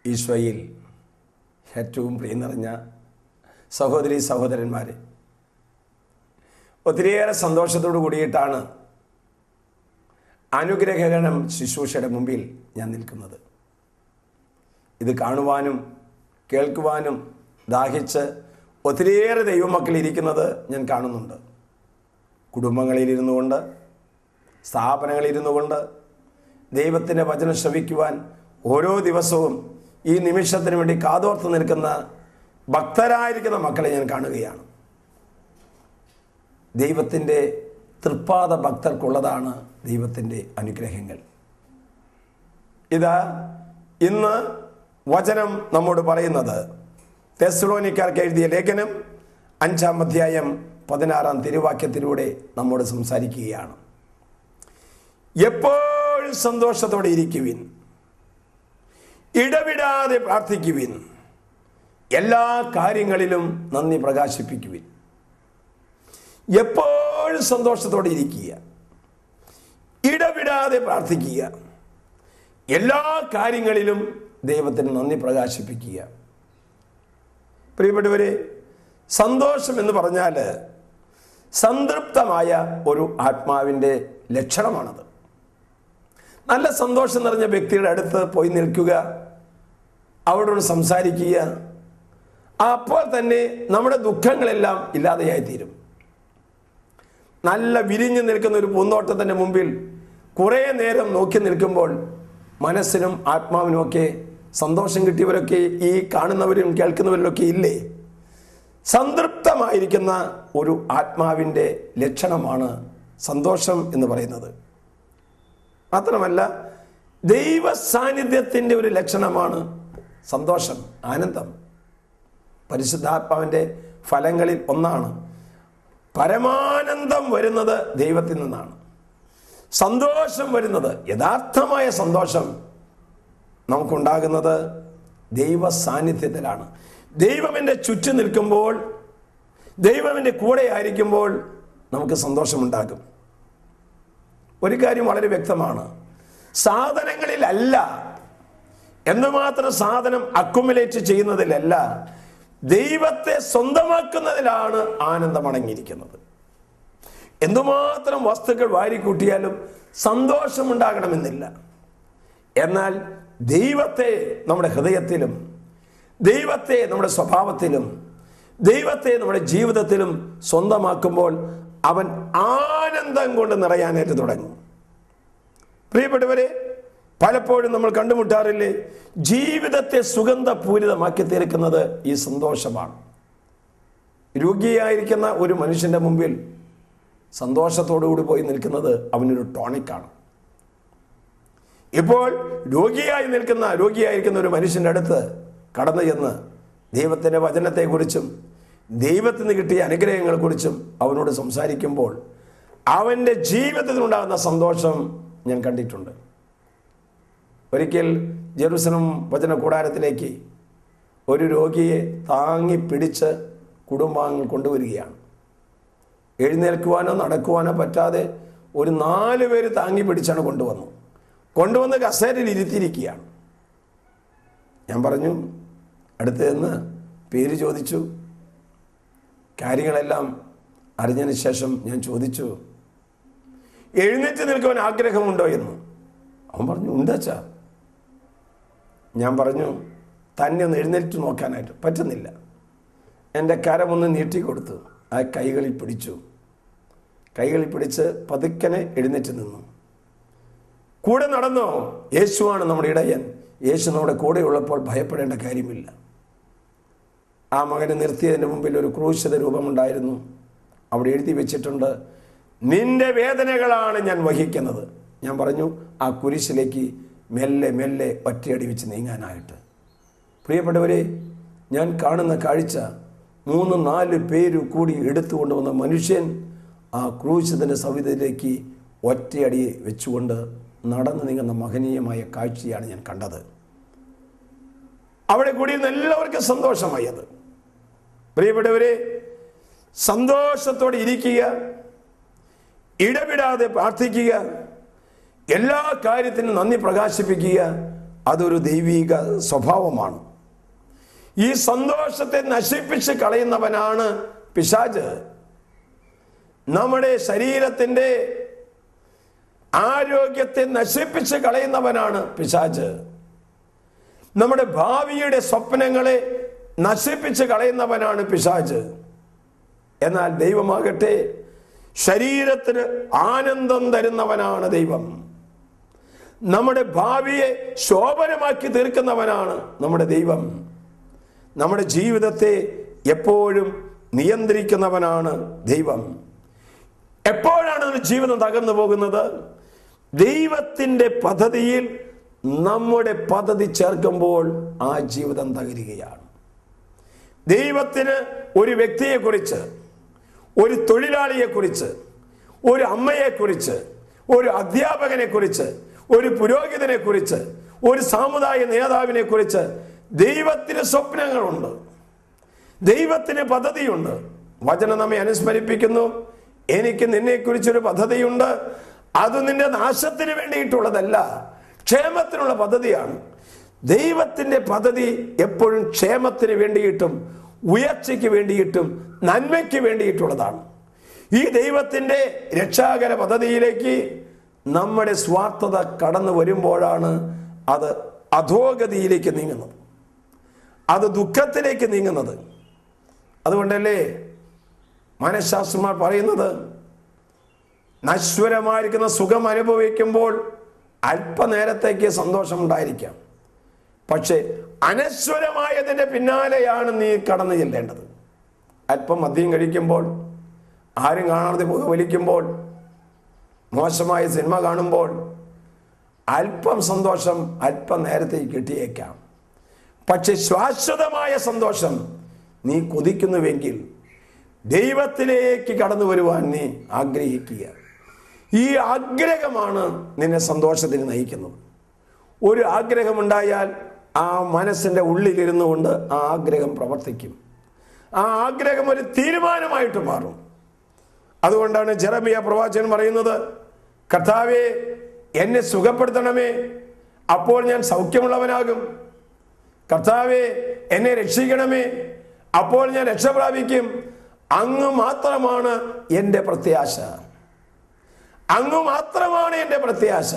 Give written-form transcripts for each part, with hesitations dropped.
ഈശോയിൽ ഏറ്റവും പ്രിയം നിറഞ്ഞ സഹോദരി സഹോദരന്മാരെ, ഒത്തിരിയേറെ സന്തോഷത്തോടു കൂടിയിട്ടാണ് അനുഗ്രഹഗണം ശുശ്രൂഷയുടെ മുമ്പിൽ ഞാൻ നിൽക്കുന്നത്. ഇത് കാണുവാനും കേൾക്കുവാനും ദാഹിച്ച് ഒത്തിരിയേറെ ദൈവമക്കൾ ഇരിക്കുന്നത് ഞാൻ കാണുന്നുണ്ട്. കുടുംബങ്ങളിലിരുന്നു കൊണ്ട്, സ്ഥാപനങ്ങളിലിരുന്നു കൊണ്ട് ദൈവത്തിൻ്റെ വചനം ശ്രവിക്കുവാൻ ഓരോ ദിവസവും ഈ നിമിഷത്തിന് വേണ്ടി കാതോർത്ത് നിൽക്കുന്ന ഭക്തരായിരിക്കുന്ന മക്കളെ ഞാൻ കാണുകയാണ്. ദൈവത്തിൻ്റെ തൃപ്പാദ ഭക്തർക്കുള്ളതാണ് ദൈവത്തിൻ്റെ അനുഗ്രഹങ്ങൾ. ഇന്ന് വചനം നമ്മോട് പറയുന്നത് തെസ്സലോനിക്കാർക്ക് എഴുതിയ ലേഖനം 5-ാം അധ്യായം 16-ാം തിരുവാക്യത്തിലൂടെ നമ്മോട് സംസാരിക്കുകയാണ്. എപ്പോഴും സന്തോഷത്തോടെ ഇരിക്കുവിൻ, ഇടവിടാതെ പ്രാർത്ഥിക്കുവിൻ, എല്ലാ കാര്യങ്ങളിലും നന്ദി പ്രകാശിപ്പിക്കുവിൻ. എപ്പോഴും സന്തോഷത്തോടെ ഇരിക്കുക, ഇടവിടാതെ പ്രാർത്ഥിക്കുക, എല്ലാ കാര്യങ്ങളിലും ദൈവത്തിന് നന്ദി പ്രകാശിപ്പിക്കുക. പ്രിയപ്പെട്ടവരെ, സന്തോഷം എന്ന് പറഞ്ഞാൽ സംതൃപ്തമായ ഒരു ആത്മാവിൻ്റെ ലക്ഷണമാണത്. നല്ല സന്തോഷം നിറഞ്ഞ വ്യക്തിയുടെ അടുത്ത് പോയി നിൽക്കുക, അവരോട് സംസാരിക്കുക, അപ്പോൾ തന്നെ നമ്മുടെ ദുഃഖങ്ങളെല്ലാം ഇല്ലാതെയായിത്തീരും. നല്ല വിരിഞ്ഞു നിൽക്കുന്ന ഒരു പൂന്തോട്ടത്തിൻ്റെ മുമ്പിൽ കുറേ നേരം നോക്കി നിൽക്കുമ്പോൾ മനസ്സിനും ആത്മാവിനുമൊക്കെ സന്തോഷം കിട്ടിയവരൊക്കെ ഈ കാണുന്നവരും കേൾക്കുന്നവരിലൊക്കെ ഇല്ലേ? സംതൃപ്തമായിരിക്കുന്ന ഒരു ആത്മാവിൻ്റെ ലക്ഷണമാണ് സന്തോഷം എന്ന് പറയുന്നത്. മാത്രമല്ല, ദൈവ സാന്നിധ്യത്തിൻ്റെ ഒരു ലക്ഷണമാണ് സന്തോഷം, ആനന്ദം. പരിശുദ്ധാത്മാവിൻ്റെ ഫലങ്ങളിൽ ഒന്നാണ്. പരമാനന്ദം വരുന്നത് ദൈവത്തിൽ നിന്നാണ്. സന്തോഷം വരുന്നത്, യഥാർത്ഥമായ സന്തോഷം നമുക്കുണ്ടാകുന്നത് ദൈവ സാന്നിധ്യത്തിലാണ്. ദൈവം എൻ്റെ ചുറ്റും നിൽക്കുമ്പോൾ, ദൈവം എൻ്റെ കൂടെ ആയിരിക്കുമ്പോൾ നമുക്ക് സന്തോഷമുണ്ടാകും. ഒരു കാര്യം വളരെ വ്യക്തമാണ്, സാധനങ്ങളിലല്ല, എന്തുമാത്രം സാധനം അക്കുമുലേറ്റ് ചെയ്യുന്നതിലല്ല, ദൈവത്തെ സ്വന്തമാക്കുന്നതിലാണ് ആനന്ദം അടങ്ങിയിരിക്കുന്നത്. എന്തുമാത്രം വസ്തുക്കൾ വാരിക്കൂട്ടിയാലും സന്തോഷമുണ്ടാകണമെന്നില്ല. എന്നാൽ ദൈവത്തെ നമ്മുടെ ഹൃദയത്തിലും, ദൈവത്തെ നമ്മുടെ സ്വഭാവത്തിലും, ദൈവത്തെ നമ്മുടെ ജീവിതത്തിലും സ്വന്തമാക്കുമ്പോൾ അവൻ ആനന്ദം കൊണ്ട് നിറയാനായിട്ട് തുടങ്ങും. പ്രിയപ്പെട്ടവരെ, പലപ്പോഴും നമ്മൾ കണ്ടുമുട്ടാറില്ലേ, ജീവിതത്തെ സുഗന്ധപൂരിതമാക്കി തീർക്കുന്നത് ഈ സന്തോഷമാണ്. രോഗിയായിരിക്കുന്ന ഒരു മനുഷ്യൻ്റെ മുമ്പിൽ സന്തോഷത്തോടുകൂടി പോയി നിൽക്കുന്നത് അവനൊരു ടോണിക്കാണ്. ഇപ്പോൾ രോഗിയായിരിക്കുന്ന ഒരു മനുഷ്യൻ്റെ അടുത്ത് കടന്നു ചെന്ന് ദൈവത്തിൻ്റെ വചനത്തെക്കുറിച്ചും ദൈവത്തിൽ നിന്ന് കിട്ടിയ അനുഗ്രഹങ്ങളെക്കുറിച്ചും അവനോട് സംസാരിക്കുമ്പോൾ അവൻ്റെ ജീവിതത്തിലുണ്ടാകുന്ന സന്തോഷം ഞാൻ കണ്ടിട്ടുണ്ട്. ഒരിക്കൽ ജെറുസലം വചന കൂടാരത്തിലേക്ക് ഒരു രോഗിയെ താങ്ങി പിടിച്ച് കുടുംബാംഗങ്ങൾ കൊണ്ടുവരികയാണ്. എഴുന്നേൽക്കുവാനോ നടക്കുവാനോ പറ്റാതെ ഒരു 4 പേര് താങ്ങി പിടിച്ചാണ് കൊണ്ടുവന്ന് കസേരയിൽ ഇരുത്തിയിരിക്കുകയാണ്. ഞാൻ പറഞ്ഞു, അടുത്ത് നിന്ന് പേര് ചോദിച്ചു. കാര്യങ്ങളെല്ലാം അറിഞ്ഞതിന് ശേഷം ഞാൻ ചോദിച്ചു, എഴുന്നേറ്റ് നിൽക്കുവാൻ ആഗ്രഹമുണ്ടോ എന്ന്. അവൻ പറഞ്ഞു, ഉണ്ടച്ചാ. ഞാൻ പറഞ്ഞു, തന്നെ ഒന്ന് എഴുന്നേറ്റ് നോക്കാനായിട്ട് പറ്റുന്നില്ല. എൻ്റെ കരമൊന്ന് നീട്ടിക്കൊടുത്തു. ആ കൈകളിൽ പിടിച്ച് പതുക്കനെ എഴുന്നേറ്റ് നിന്നു. കൂടെ നടന്നോ? യേശുവാണ് നമ്മുടെ ഇടയൻ. യേശു നമ്മുടെ കൂടെ ഉള്ളപ്പോൾ ഭയപ്പെടേണ്ട കാര്യമില്ല. ആ മകനെ നിർത്തിയതിൻ്റെ മുമ്പിൽ ഒരു ക്രൂശിത രൂപമുണ്ടായിരുന്നു. അവിടെ എഴുതി വെച്ചിട്ടുണ്ട്, നിന്റെ വേദനകളാണ് ഞാൻ വഹിക്കുന്നത്. ഞാൻ പറഞ്ഞു, ആ കുരിശിലേക്ക് മെല്ലെ മെല്ലെ ഒറ്റയടി വെച്ച് നീങ്ങാനായിട്ട്. പ്രിയപ്പെട്ടവരെ, ഞാൻ കാണുന്ന കാഴ്ച 3-4 പേര് കൂടി എടുത്തുകൊണ്ടുവന്ന മനുഷ്യൻ ആ ക്രൂശിതൻ്റെ സവിധയിലേക്ക് ഒറ്റയടി വെച്ചുകൊണ്ട് നടന്നു നീങ്ങുന്ന മഹനീയമായ കാഴ്ചയാണ് ഞാൻ കണ്ടത്. അവിടെ കൂടിയിരുന്ന എല്ലാവർക്കും സന്തോഷമായി. അത് പ്രിയപ്പെട്ടവരെ, സന്തോഷത്തോടെ ഇരിക്കുക, ഇടവിടാതെ പ്രാർത്ഥിക്കുക, എല്ലാ കാര്യത്തിനും നന്ദി പ്രകാശിപ്പിക്കുക, അതൊരു ദൈവിക സ്വഭാവമാണ്. ഈ സന്തോഷത്തെ നശിപ്പിച്ച് കളയുന്നവനാണ് പിശാച്. നമ്മുടെ ശരീരത്തിൻ്റെ ആരോഗ്യത്തെ നശിപ്പിച്ച് കളയുന്നവനാണ് പിശാച്. നമ്മുടെ ഭാവിയുടെ സ്വപ്നങ്ങളെ നശിപ്പിച്ച് കളയുന്നവനാണ് പിശാച്. എന്നാൽ ദൈവമാകട്ടെ ശരീരത്തിന് ആനന്ദം തരുന്നവനാണ് ദൈവം. നമ്മുടെ ഭാവിയെ ശോഭനമാക്കി തീർക്കുന്നവനാണ് നമ്മുടെ ദൈവം. നമ്മുടെ ജീവിതത്തെ എപ്പോഴും നിയന്ത്രിക്കുന്നവനാണ് ദൈവം. എപ്പോഴാണ് ഒരു ജീവിതം തകർന്നു പോകുന്നത്? ദൈവത്തിൻ്റെ പദ്ധതിയിൽ നമ്മുടെ പദ്ധതി ചേർക്കുമ്പോൾ ആ ജീവിതം തകരുകയാണ്. ദൈവത്തിന് ഒരു വ്യക്തിയെക്കുറിച്ച്, ഒരു തൊഴിലാളിയെക്കുറിച്ച്, ഒരു അമ്മയെക്കുറിച്ച്, ഒരു അധ്യാപകനെക്കുറിച്ച്, ഒരു പുരോഹിതനെക്കുറിച്ച്, ഒരു സാമുദായിക നേതാവിനെ കുറിച്ച് ദൈവത്തിന് സ്വപ്നങ്ങളുണ്ട്, ദൈവത്തിന് പദ്ധതിയുണ്ട്. വചനം നമ്മെ അനുസ്മരിപ്പിക്കുന്നു, എനിക്ക് നിന്നെക്കുറിച്ചൊരു പദ്ധതിയുണ്ട്, അത് നിന്റെ നാശത്തിന് വേണ്ടിയിട്ടുള്ളതല്ല, ക്ഷേമത്തിനുള്ള പദ്ധതിയാണ്. ദൈവത്തിൻ്റെ പദ്ധതി എപ്പോഴും ക്ഷേമത്തിന് വേണ്ടിയിട്ടും ഉയർച്ചയ്ക്ക് വേണ്ടിയിട്ടും നന്മയ്ക്ക് വേണ്ടിയിട്ടുള്ളതാണ്. ഈ ദൈവത്തിൻ്റെ രക്ഷാകര പദ്ധതിയിലേക്ക് നമ്മുടെ സ്വാർത്ഥത കടന്നു വരുമ്പോഴാണ് അത് അധോഗതിയിലേക്ക് നീങ്ങുന്നത്, അത് ദുഃഖത്തിലേക്ക് നീങ്ങുന്നത്. അതുകൊണ്ടല്ലേ മനഃശാസ്ത്രജ്ഞന്മാർ പറയുന്നത്, നശ്വരമായിരിക്കുന്ന സുഖം അനുഭവിക്കുമ്പോൾ അല്പനേരത്തേക്ക് സന്തോഷമുണ്ടായിരിക്കാം, പക്ഷെ അനശ്വരമായതിൻ്റെ പിന്നാലെയാണ് നീ കടന്നു ചെല്ലേണ്ടത്. അല്പം മദ്യം കഴിക്കുമ്പോൾ, ആരും കാണാതെ പുക വലിക്കുമ്പോൾ, മോശമായ സിനിമ കാണുമ്പോൾ അല്പം സന്തോഷം അല്പം നേരത്തേക്ക് കിട്ടിയേക്കാം. പക്ഷെ ശാശ്വതമായ സന്തോഷം നീ കൊതിക്കുന്നുവെങ്കിൽ ദൈവത്തിലേക്ക് കടന്നു വരുവാൻ നീ ആഗ്രഹിക്കുക. ഈ ആഗ്രഹമാണ് നിന്നെ സന്തോഷത്തിന് നയിക്കുന്നത്. ഒരു ആഗ്രഹമുണ്ടായാൽ ആ മനസ്സിൻ്റെ ഉള്ളിലിരുന്നു കൊണ്ട് ആ ആഗ്രഹം പ്രവർത്തിക്കും. ആ ആഗ്രഹം ഒരു തീരുമാനമായിട്ട് മാറും. അതുകൊണ്ടാണ് ജെറമിയ പ്രവാചകൻ പറയുന്നത്, കർത്താവേ എന്നെ സുഖപ്പെടുത്തണമേ, അപ്പോൾ ഞാൻ സൗഖ്യമുള്ളവനാകും. കർത്താവേ എന്നെ രക്ഷിക്കണമേ, അപ്പോൾ ഞാൻ രക്ഷ പ്രാപിക്കും. അങ്ങ് മാത്രമാണ് എൻ്റെ പ്രത്യാശ, അങ്ങ് മാത്രമാണ് എൻ്റെ പ്രത്യാശ.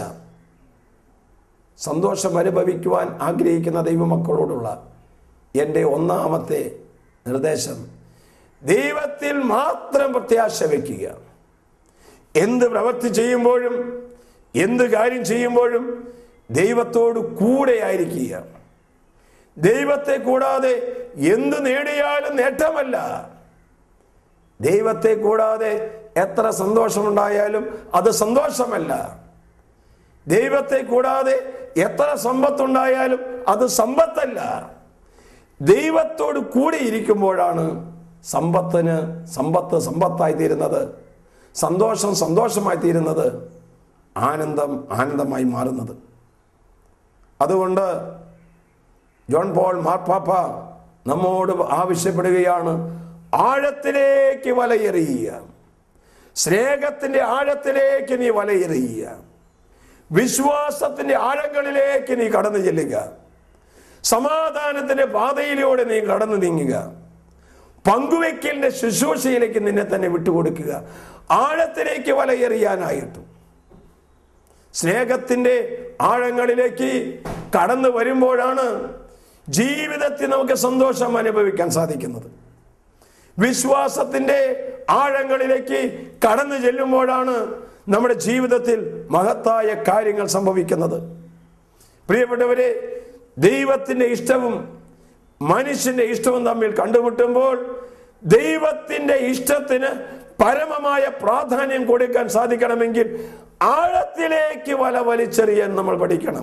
സന്തോഷം അനുഭവിക്കുവാൻ ആഗ്രഹിക്കുന്ന ദൈവമക്കളോടുള്ള എൻ്റെ ഒന്നാമത്തെ നിർദ്ദേശം, ദൈവത്തിൽ മാത്രം പ്രത്യാശ വയ്ക്കുക. എന്ത് പ്രവൃത്തി ചെയ്യുമ്പോഴും എന്ത് കാര്യം ചെയ്യുമ്പോഴും ദൈവത്തോട് കൂടെ ആയിരിക്കുക. ദൈവത്തെ കൂടാതെ എന്ത് നേടിയാലും നേട്ടമല്ല. ദൈവത്തെ കൂടാതെ എത്ര സന്തോഷമുണ്ടായാലും അത് സന്തോഷമല്ല. ദൈവത്തെ കൂടാതെ എത്ര സമ്പത്തുണ്ടായാലും അത് സമ്പത്തല്ല. ദൈവത്തോട് കൂടി ഇരിക്കുമ്പോഴാണ് സമ്പത്ത് സമ്പത്തായി തീരുന്നത്, സന്തോഷം സന്തോഷമായി തീരുന്നത്, ആനന്ദം ആനന്ദമായി മാറുന്നത്. അതുകൊണ്ട് ജോൺ പോൾ മാർപ്പാപ്പ നമ്മോട് ആവശ്യപ്പെടുകയാണ്, ആഴത്തിലേക്ക് വലയെറിയുക. സ്നേഹത്തിൻ്റെ ആഴത്തിലേക്ക് നീ വലയെറിയുക. വിശ്വാസത്തിൻ്റെ ആഴങ്ങളിലേക്ക് നീ കടന്നു ചെല്ലുക. സമാധാനത്തിൻ്റെ പാതയിലൂടെ നീ കടന്നു നീങ്ങുക. പങ്കുവെക്കലിൻ്റെ ശുശ്രൂഷയിലേക്ക് നിന്നെ തന്നെ വിട്ടുകൊടുക്കുക. ആഴത്തിലേക്ക് വലയെറിയാനായിട്ടും സ്നേഹത്തിൻ്റെ ആഴങ്ങളിലേക്ക് കടന്നു വരുമ്പോഴാണ് ജീവിതത്തിൽ നമുക്ക് സന്തോഷം അനുഭവിക്കാൻ സാധിക്കുന്നത്. വിശ്വാസത്തിൻ്റെ ആഴങ്ങളിലേക്ക് കടന്നു ചെല്ലുമ്പോഴാണ് നമ്മുടെ ജീവിതത്തിൽ മഹത്തായ കാര്യങ്ങൾ സംഭവിക്കുന്നത്. പ്രിയപ്പെട്ടവരെ, ദൈവത്തിൻ്റെ ഇഷ്ടവും മനുഷ്യന്റെ ഇഷ്ടവും തമ്മിൽ കണ്ടുമുട്ടുമ്പോൾ ദൈവത്തിൻ്റെ ഇഷ്ടത്തിന് പരമമായ പ്രാധാന്യം കൊടുക്കാൻ സാധിക്കണമെങ്കിൽ ആഴത്തിലേക്ക് വല വലിച്ചെറിയാൻ നമ്മൾ പഠിക്കണം.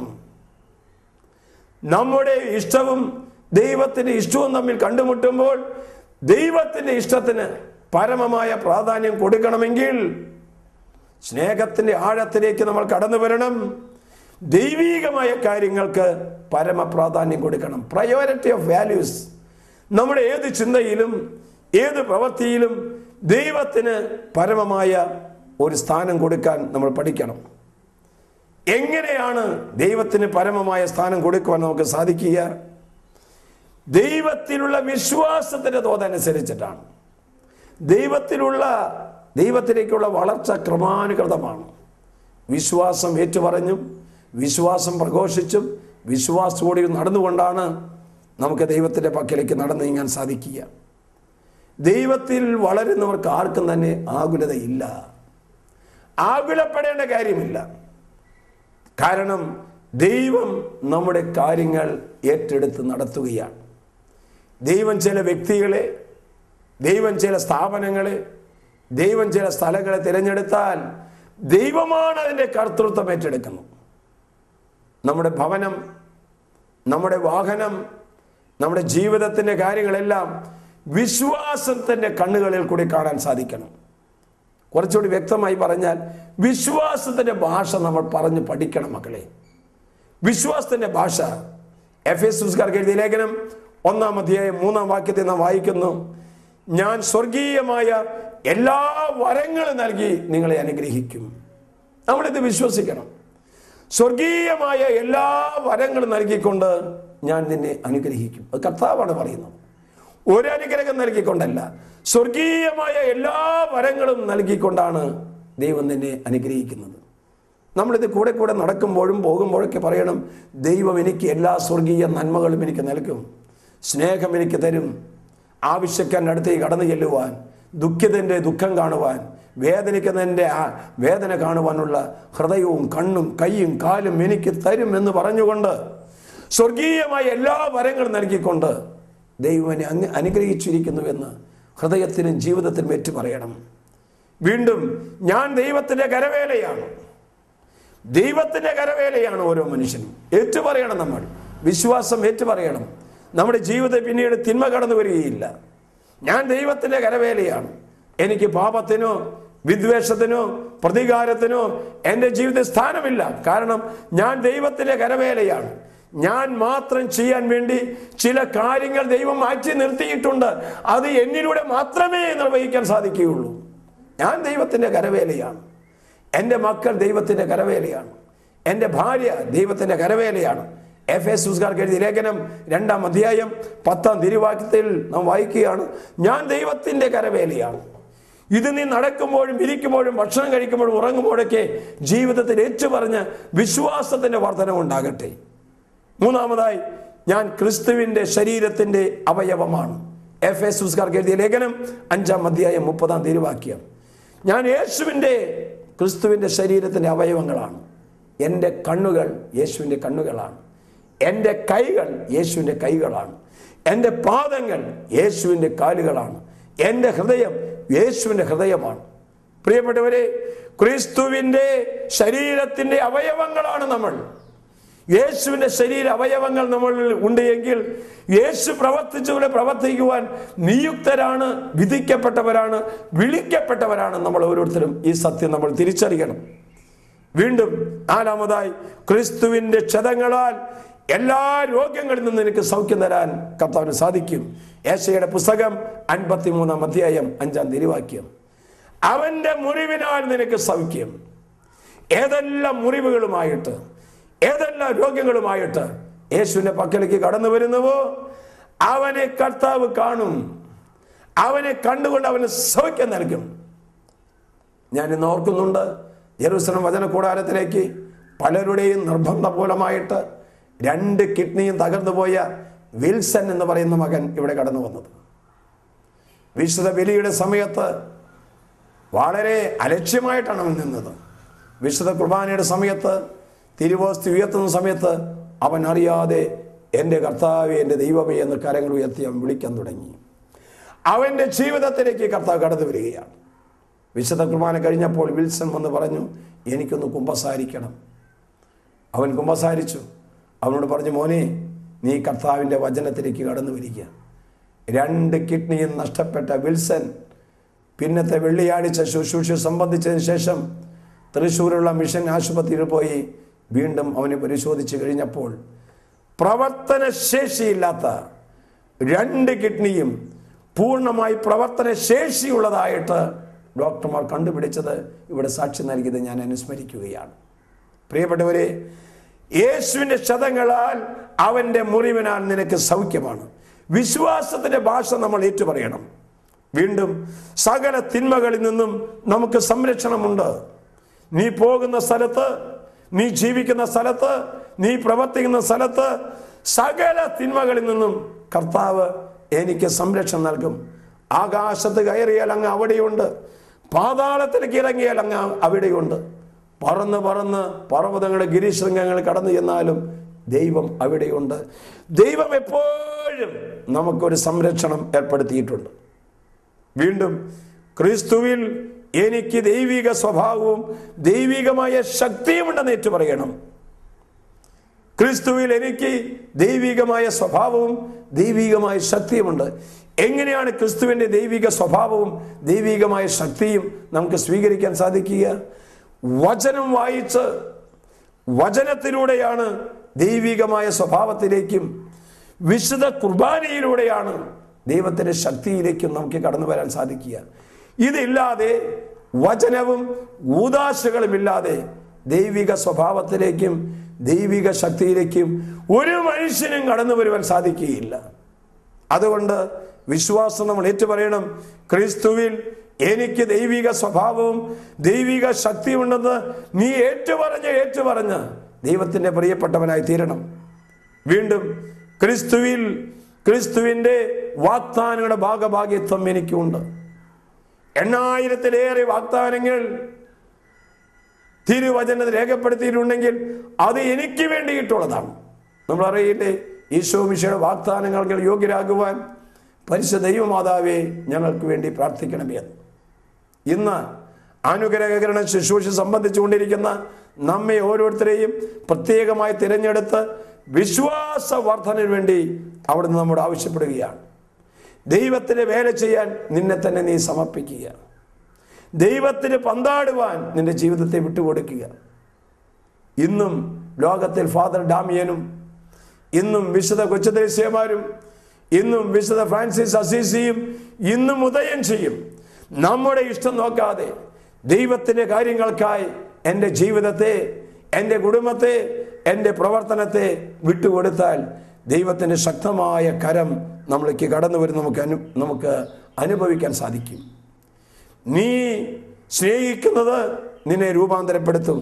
നമ്മുടെ ഇഷ്ടവും ദൈവത്തിൻ്റെ ഇഷ്ടവും തമ്മിൽ കണ്ടുമുട്ടുമ്പോൾ ദൈവത്തിൻ്റെ ഇഷ്ടത്തിന് പരമമായ പ്രാധാന്യം കൊടുക്കണമെങ്കിൽ സ്നേഹത്തിൻ്റെ ആഴത്തിലേക്ക് നമ്മൾ കടന്നു വരണം. ദൈവീകമായ കാര്യങ്ങൾക്ക് പരമപ്രാധാന്യം കൊടുക്കണം. Priority of values. നമ്മുടെ ഏത് ചിന്തയിലും ഏത് പ്രവൃത്തിയിലും ദൈവത്തിന് പരമമായ ഒരു സ്ഥാനം കൊടുക്കാൻ നമ്മൾ പഠിക്കണം. എങ്ങനെയാണ് ദൈവത്തിന് പരമമായ സ്ഥാനം കൊടുക്കുവാൻ നമുക്ക് സാധിക്കുക? ദൈവത്തിലുള്ള വിശ്വാസത്തിന്റെ തോതനുസരിച്ചിട്ടാണ്. ദൈവത്തിലേക്കുള്ള വളർച്ച ക്രമാനുഗതമാണ്. വിശ്വാസം ഏറ്റുപറഞ്ഞും വിശ്വാസം പ്രഘോഷിച്ചും വിശ്വാസത്തോടെ നടന്നുകൊണ്ടാണ് നമുക്ക് ദൈവത്തിൻ്റെ പക്കലേക്ക് നടന്നു നീങ്ങാൻ സാധിക്കുക. ദൈവത്തിൽ വളരുന്നവർക്ക് ആർക്കും തന്നെ ആകുലതയില്ല, ആകുലപ്പെടേണ്ട കാര്യമില്ല. കാരണം ദൈവം നമ്മുടെ കാര്യങ്ങൾ ഏറ്റെടുത്ത് നടത്തുകയാണ്. ദൈവം ചില വ്യക്തികളെ, ദൈവം ചില സ്ഥാപനങ്ങളെ, ദൈവം ചില സ്ഥലങ്ങളെ തിരഞ്ഞെടുത്താൽ ദൈവമാണ് അതിൻ്റെ കർത്തൃത്വം ഏറ്റെടുക്കുന്നത്. നമ്മുടെ ഭവനം, നമ്മുടെ വാഹനം, നമ്മുടെ ജീവിതത്തിൻ്റെ കാര്യങ്ങളെല്ലാം വിശ്വാസത്തിൻ്റെ കണ്ണുകളിൽ കൂടി കാണാൻ സാധിക്കണം. കുറച്ചുകൂടി വ്യക്തമായി പറഞ്ഞാൽ വിശ്വാസത്തിൻ്റെ ഭാഷ നമ്മൾ പറഞ്ഞ് പഠിക്കണം മക്കളെ. വിശ്വാസത്തിൻ്റെ ഭാഷ. എഫെസ്യൻകാർക്ക് എഴുതിയ ലേഖനം 1-ാം അധ്യായം 3-ാം വാക്യത്തിൽ നാം വായിക്കുന്നു, ഞാൻ സ്വർഗീയമായ എല്ലാ വരങ്ങളും നൽകി നിങ്ങളെ അനുഗ്രഹിക്കും. നമ്മളിത് വിശ്വസിക്കണം. സ്വർഗീയമായ എല്ലാ വരങ്ങളും നൽകിക്കൊണ്ട് ഞാൻ നിന്നെ അനുഗ്രഹിക്കും. അത് കർത്താവാണ് പറയുന്നത്. ഒരു അനുഗ്രഹം നൽകിക്കൊണ്ടല്ല, സ്വർഗീയമായ എല്ലാ വരങ്ങളും നൽകിക്കൊണ്ടാണ് ദൈവം നിന്നെ അനുഗ്രഹിക്കുന്നത്. നമ്മളിത് കൂടെ കൂടെ നടക്കുമ്പോഴും പോകുമ്പോഴൊക്കെ പറയണം, ദൈവം എനിക്ക് എല്ലാ സ്വർഗീയ നന്മകളും എനിക്ക് നൽകും, സ്നേഹം എനിക്ക് തരും, ആവശ്യക്കാരൻ്റെ അടുത്തേക്ക് കടന്നു ചെല്ലുവാൻ, ദുഃഖിതൻ്റെ ദുഃഖം കാണുവാൻ, വേദനിക്കുന്നതിൻ്റെ വേദന കാണുവാനുള്ള ഹൃദയവും കണ്ണും കൈയും കാലും എനിക്ക് തരും എന്ന് പറഞ്ഞുകൊണ്ട് സ്വർഗീയമായ എല്ലാ വരങ്ങളും നൽകിക്കൊണ്ട് ദൈവം എന്നെ അനുഗ്രഹിച്ചിരിക്കുന്നുവെന്ന് ഹൃദയത്തിനും ജീവിതത്തിനും ഏറ്റു പറയണം. വീണ്ടും ഞാൻ ദൈവത്തിൻ്റെ കരവേലയാണ്. ദൈവത്തിൻ്റെ കരവേലയാണ് ഓരോ മനുഷ്യനും. ഏറ്റുപറയണം. നമ്മൾ വിശ്വാസം ഏറ്റുപറയണം. നമ്മുടെ ജീവിതം പിന്നീട് തിന്മ കടന്നു വരികയില്ല. ഞാൻ ദൈവത്തിൻ്റെ കരവേലയാണ്. എനിക്ക് പാപത്തിനോ വിദ്വേഷത്തിനോ പ്രതികാരത്തിനോ എൻ്റെ ജീവിതത്തിൽ സ്ഥാനമില്ല. കാരണം ഞാൻ ദൈവത്തിൻ്റെ കരവേലയാണ്. ഞാൻ മാത്രം ചെയ്യാൻ വേണ്ടി ചില കാര്യങ്ങൾ ദൈവം മാറ്റി നിർത്തിയിട്ടുണ്ട്. അത് എന്നിലൂടെ മാത്രമേ നിർവഹിക്കാൻ സാധിക്കുകയുള്ളൂ. ഞാൻ ദൈവത്തിൻ്റെ കരവേലയാണ്. എൻ്റെ മക്കൾ ദൈവത്തിൻ്റെ കരവേലയാണ്. എൻ്റെ ഭാര്യ ദൈവത്തിൻ്റെ കരവേലയാണ്. എഫെസ്യൻകാർക്ക് എഴുതിയ ലേഖനം 2-ാം അധ്യായം 10-ാം തിരുവാക്യത്തിൽ നാം വായിക്കുകയാണ്, ഞാൻ ദൈവത്തിൻ്റെ കരവേലയാണ്. ഇത് നീ നടക്കുമ്പോഴും ഇരിക്കുമ്പോഴും ഭക്ഷണം കഴിക്കുമ്പോഴും ഉറങ്ങുമ്പോഴൊക്കെ ജീവിതത്തിൽ ഏറ്റുപറഞ്ഞ് വിശ്വാസത്തിൻ്റെ വർധനവുണ്ടാകട്ടെ. മൂന്നാമതായി, ഞാൻ ക്രിസ്തുവിൻ്റെ ശരീരത്തിൻ്റെ അവയവമാണ്. എഫെസ്യൻകാർക്ക് എഴുതിയ ലേഖനം 5-ാം അധ്യായം 30-ാം തിരുവാക്യം. ഞാൻ ക്രിസ്തുവിൻ്റെ ശരീരത്തിൻ്റെ അവയവങ്ങളാണ്. എൻ്റെ കണ്ണുകൾ യേശുവിൻ്റെ കണ്ണുകളാണ്. എൻ്റെ കൈകൾ യേശുവിൻ്റെ കൈകളാണ്. എൻ്റെ പാദങ്ങൾ യേശുവിൻ്റെ കാലുകളാണ്. എൻ്റെ ഹൃദയം യേശുവിൻ്റെ ഹൃദയമാണ്. പ്രിയപ്പെട്ടവരെ, ക്രിസ്തുവിൻ്റെ ശരീരത്തിൻ്റെ അവയവങ്ങളാണ് നമ്മൾ. യേശുവിൻ്റെ ശരീര അവയവങ്ങൾ നമ്മളിൽ ഉണ്ട് എങ്കിൽ യേശു പ്രവർത്തിച്ചവരെ പ്രവർത്തിക്കുവാൻ നിയുക്തരാണ്, വിധിക്കപ്പെട്ടവരാണ്, വിളിക്കപ്പെട്ടവരാണ് നമ്മൾ ഓരോരുത്തരും. ഈ സത്യം നമ്മൾ തിരിച്ചറിയണം. വീണ്ടും നാലാമതായി, ക്രിസ്തുവിൻ്റെ ക്ഷതങ്ങളാൽ എല്ലാ രോഗങ്ങളിൽ നിന്നും എനിക്ക് സൗഖ്യം തരാൻ കർത്താവിന് സാധിക്കും. യേശയ്യായുടെ പുസ്തകം 53-ാം അധ്യായം 5-ാം തിരുവാക്യം. അവൻ്റെ മുറിവിനാൽ നിനക്ക് സൗഖ്യം. ഏതെല്ലാം മുറിവുകളുമായിട്ട്, ഏതെല്ലാം രോഗങ്ങളുമായിട്ട് യേശുവിൻ്റെ പക്കലേക്ക് കടന്നു വരുന്നുവോ അവനെ കർത്താവ് കാണും. അവനെ കണ്ടുകൊണ്ട് അവന് സൗഖ്യം നൽകും. ഞാൻ ഇന്ന് ഓർക്കുന്നുണ്ട്, ജെറുസലേം വചന കൂടാരത്തിലേക്ക് പലരുടെയും നിർബന്ധമൂലമായിട്ട് 2 കിഡ്നിയും തകർന്നു പോയ വിൽസൺ എന്ന് പറയുന്ന മകൻ ഇവിടെ കടന്നു വന്നത്. വിശുദ്ധ ബലിയുടെ സമയത്ത് വളരെ അലക്ഷ്യമായിട്ടാണ് അവൻ നിന്നത്. വിശുദ്ധ കുർബാനയുടെ സമയത്ത്, തിരുവോസ്തി ഉയർത്തുന്ന സമയത്ത് അവൻ അറിയാതെ എൻ്റെ കർത്താവേ, എൻ്റെ ദൈവമേ എന്ന് കരങ്ങൾ ഉയർത്തി അവൻ വിളിക്കാൻ തുടങ്ങി. അവൻ്റെ ജീവിതത്തിലേക്ക് കർത്താവ് കടന്നു വരികയാണ്. വിശുദ്ധ കുർബാന കഴിഞ്ഞപ്പോൾ വിൽസൺ വന്ന് പറഞ്ഞു, എനിക്കൊന്ന് കുമ്പസാരിക്കണം. അവൻ കുമ്പസാരിച്ചു. അവനോട് പറഞ്ഞു, മോനെ, നീ കർത്താവിൻ്റെ വചനത്തിലേക്ക് കടന്നു വരിക. 2 കിഡ്നിയും നഷ്ടപ്പെട്ട വിൽസൺ പിന്നത്തെ വെള്ളിയാഴ്ച ശുശ്രൂഷ സംബന്ധിച്ചതിന് ശേഷം തൃശ്ശൂരുള്ള മിഷൻ ആശുപത്രിയിൽ പോയി വീണ്ടും അവനെ പരിശോധിച്ച് കഴിഞ്ഞപ്പോൾ പ്രവർത്തനശേഷിയില്ലാത്ത 2 കിഡ്നിയും പൂർണ്ണമായി പ്രവർത്തനശേഷിയുള്ളതായിട്ട് ഡോക്ടർമാർ കണ്ടുപിടിച്ചത് ഇവിടെ സാക്ഷി നൽകിയത് ഞാൻ അനുസ്മരിക്കുകയാണ്. പ്രിയപ്പെട്ടവരെ, യേശുവിൻ്റെ ക്ഷതങ്ങളാൽ അവൻ്റെ മുറിവിനാൽ നിനക്ക് സൗഖ്യമാണ്. വിശ്വാസത്തിൻ്റെ ഭാഷ നമ്മൾ ഏറ്റുപറയണം. വീണ്ടും സകല തിന്മകളിൽ നിന്നും നമുക്ക് സംരക്ഷണമുണ്ട്. നീ പോകുന്ന സ്ഥലത്ത്, നീ ജീവിക്കുന്ന സ്ഥലത്ത്, നീ പ്രവർത്തിക്കുന്ന സ്ഥലത്ത് സകല തിന്മകളിൽ നിന്നും കർത്താവ് എനിക്ക് സംരക്ഷണം നൽകും. ആകാശത്ത് കയറിയാൽ അങ്ങ് അവിടെയുണ്ട്, പാതാളത്തിലേക്ക് ഇറങ്ങിയാൽ അങ്ങ് അവിടെയുണ്ട്. പറന്ന് പറന്ന് പർവ്വതങ്ങളുടെ ഗിരിശൃംഗങ്ങൾ കടന്നു ചെന്നാലും ദൈവം അവിടെയുണ്ട്. ദൈവം എപ്പോഴും നമുക്കൊരു സംരക്ഷണം ഏർപ്പെടുത്തിയിട്ടുണ്ട്. വീണ്ടും ക്രിസ്തുവിൽ എനിക്ക് ദൈവിക സ്വഭാവവും ദൈവികമായ ശക്തിയുമുണ്ടെന്ന് ഏറ്റുപറയണം. ക്രിസ്തുവിൽ എനിക്ക് ദൈവികമായ സ്വഭാവവും ദൈവികമായ ശക്തിയുമുണ്ട്. എങ്ങനെയാണ് ക്രിസ്തുവിൻ്റെ ദൈവിക സ്വഭാവവും ദൈവികമായ ശക്തിയും നമുക്ക് സ്വീകരിക്കാൻ സാധിക്കുക? വചനം വായിച്ച് വചനത്തിലൂടെയാണ് ദൈവികമായ സ്വഭാവത്തിലേക്കും വിശുദ്ധ കുർബാനയിലൂടെയാണ് ദൈവത്തിൻ്റെ ശക്തിയിലേക്കും നമുക്ക് കടന്നു വരാൻ സാധിക്കുക. ഇതില്ലാതെ, വചനവും ഊദാശകളുമില്ലാതെ ദൈവിക സ്വഭാവത്തിലേക്കും ദൈവിക ശക്തിയിലേക്കും ഒരു മനുഷ്യനും കടന്നു വരുവാൻ സാധിക്കുകയില്ല. അതുകൊണ്ട് വിശ്വാസം നമ്മൾ ഏറ്റുപറയണം. ക്രിസ്തുവിൽ എനിക്ക് ദൈവിക സ്വഭാവവും ദൈവിക ശക്തിയുണ്ടെന്ന് നീ ഏറ്റുപറഞ്ഞ് ദൈവത്തിൻ്റെ പ്രിയപ്പെട്ടവനായി തീരണം. വീണ്ടും ക്രിസ്തുവിൻ്റെ വാഗ്ദാനങ്ങളുടെ ഭാഗഭാഗ്യത്വം എനിക്കുണ്ട്. 8000-ലേറെ വാഗ്ദാനങ്ങൾ തിരുവചനത്തിൽ രേഖപ്പെടുത്തിയിട്ടുണ്ടെങ്കിൽ അത് എനിക്ക് വേണ്ടിയിട്ടുള്ളതാണ്. നമ്മൾ അറിയില്ലേ, ഈശോ മിശിഹായുടെ വാഗ്ദാനങ്ങൾക്ക് യോഗ്യരാകുവാൻ പരിശുദ്ധ ദൈവമാതാവേ ഞങ്ങൾക്ക് വേണ്ടി പ്രാർത്ഥിക്കണമേ എന്ന്. ഇന്ന് അനുഗ്രഹകരണ ശുശ്രൂഷ സംബന്ധിച്ചുകൊണ്ടിരിക്കുന്ന നമ്മെ ഓരോരുത്തരെയും പ്രത്യേകമായി തിരഞ്ഞെടുത്ത് വിശ്വാസ വർധനയ്ക്ക് വേണ്ടി അവിടുന്ന് നമ്മോട് ആവശ്യപ്പെടുകയാണ്. ദൈവത്തിന് വേല ചെയ്യാൻ നിന്നെ തന്നെ നീ സമർപ്പിക്കുക. ദൈവത്തിന് പന്താടുവാൻ നിന്റെ ജീവിതത്തെ വിട്ടുകൊടുക്കുക. ഇന്നും ലോകത്തിൽ ഫാദർ ഡാമിയനും, ഇന്നും വിശുദ്ധ കൊച്ചുദേശീയമാരും, ഇന്നും വിശുദ്ധ ഫ്രാൻസിസ് അസീസിയും ഇന്നും ഉദയം ചെയ്യും. നമ്മുടെ ഇഷ്ടം നോക്കാതെ ദൈവത്തിൻ്റെ കാര്യങ്ങൾക്കായി എൻ്റെ ജീവിതത്തെ, എൻ്റെ കുടുംബത്തെ, എൻ്റെ പ്രവർത്തനത്തെ വിട്ടുകൊടുത്താൽ ദൈവത്തിൻ്റെ ശക്തമായ കരം നമ്മൾക്ക് കടന്നു വരും, നമുക്ക് അനുഭവിക്കാൻ സാധിക്കും. നീ സ്നേഹിക്കുന്നത് നിന്നെ രൂപാന്തരപ്പെടുത്തും.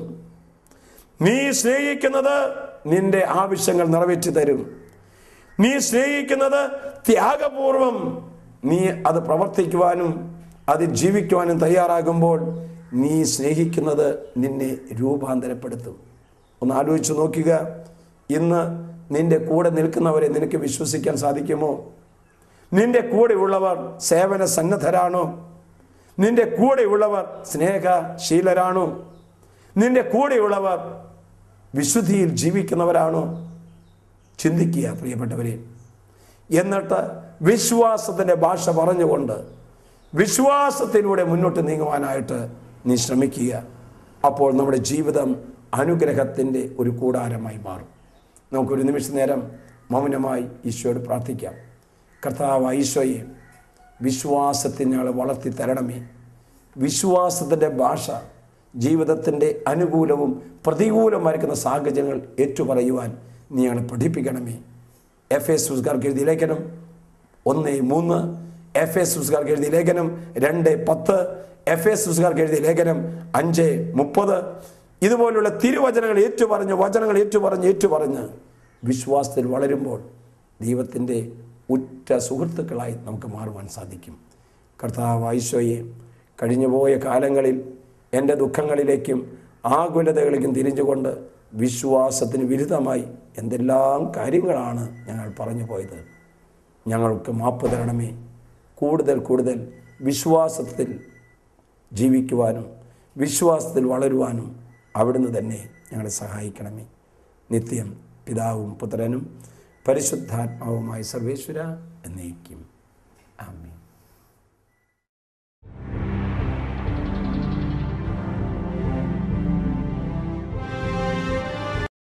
നീ സ്നേഹിക്കുന്നത് നിന്റെ ആവശ്യങ്ങൾ നിറവേറ്റി തരും. നീ സ്നേഹിക്കുന്നത് ത്യാഗപൂർവം നീ അത് പ്രവർത്തിക്കുവാനും അത് ജീവിക്കുവാനും തയ്യാറാകുമ്പോൾ നീ സ്നേഹിക്കുന്നത് നിന്നെ രൂപാന്തരപ്പെടുത്തും. ഒന്ന് ആലോചിച്ച് നോക്കുക. ഇന്ന് നിന്റെ കൂടെ നിൽക്കുന്നവരെ നിനക്ക് വിശ്വസിക്കാൻ സാധിക്കുമോ? നിന്റെ കൂടെയുള്ളവർ സേവന സന്നദ്ധരാണോ? നിന്റെ കൂടെയുള്ളവർ സ്നേഹശീലരാണോ? നിന്റെ കൂടെയുള്ളവർ വിശുദ്ധിയിൽ ജീവിക്കുന്നവരാണോ? ചിന്തിക്കുക പ്രിയപ്പെട്ടവരെ. എന്നിട്ട് വിശ്വാസത്തിൻ്റെ ഭാഷ പറഞ്ഞുകൊണ്ട് വിശ്വാസത്തിലൂടെ മുന്നോട്ട് നീങ്ങുവാനായിട്ട് നീ ശ്രമിക്കുക. അപ്പോൾ നമ്മുടെ ജീവിതം അനുഗ്രഹത്തിൻ്റെ ഒരു കൂടാരമായി മാറും. നമുക്കൊരു നിമിഷ നേരം മൗനമായി ഈശോയോട് പ്രാർത്ഥിക്കാം. കർത്താവ് ഈശോയെ, വിശ്വാസത്തിന് ഞങ്ങളെ വളർത്തി തരണമേ. വിശ്വാസത്തിൻ്റെ ഭാഷ ജീവിതത്തിൻ്റെ അനുകൂലവും പ്രതികൂലമായിരിക്കുന്ന സാഹചര്യങ്ങൾ ഏറ്റുപറയുവാൻ നീ ഞങ്ങളെ പഠിപ്പിക്കണമേ. എഫേസ്യർക്കാർക്ക് എഴുതിയ ലേഖനം 1:3, എഫേസ്യർക്കാർക്ക് എഴുതിയ ലേഖനം 2:10, എഫേസ്യർക്കാർക്ക് എഴുതിയ ലേഖനം 5:30 ഇതുപോലുള്ള തിരുവചനങ്ങൾ വചനങ്ങൾ ഏറ്റുപറഞ്ഞ് വിശ്വാസത്തിൽ വളരുമ്പോൾ ദൈവത്തിൻ്റെ ഉറ്റ സുഹൃത്തുക്കളായി നമുക്ക് മാറുവാൻ സാധിക്കും. കർത്താവ് ഈശോയെ, കഴിഞ്ഞുപോയ കാലങ്ങളിൽ എൻ്റെ ദുഃഖങ്ങളിലേക്കും ആകുലതകളിലേക്കും തിരിഞ്ഞുകൊണ്ട് വിശ്വാസത്തിന് വിരുദ്ധമായി എന്തെല്ലാം കാര്യങ്ങളാണ് ഞങ്ങൾ പറഞ്ഞു പോയത്. ഞങ്ങൾക്ക് മാപ്പ് തരണമേ. കൂടുതൽ വിശ്വാസത്തിൽ ജീവിക്കുവാനും വിശ്വാസത്തിൽ വളരുവാനും അവിടുന്ന് തന്നെ ഞങ്ങളെ സഹായിക്കണമേ. നിത്യം പിതാവും പുത്രനും പരിശുദ്ധാത്മാവുമായി സർവേശ്വര എന്നേക്കും. ആമേൻ.